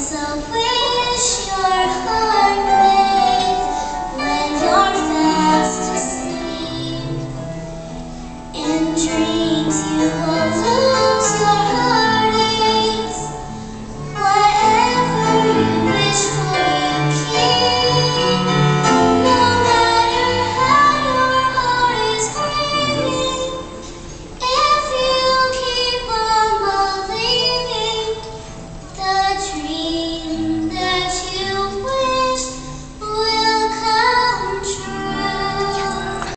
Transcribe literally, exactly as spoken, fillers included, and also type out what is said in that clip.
So wish your heart wakes when you're fast asleep. In dreams you will lose your heart.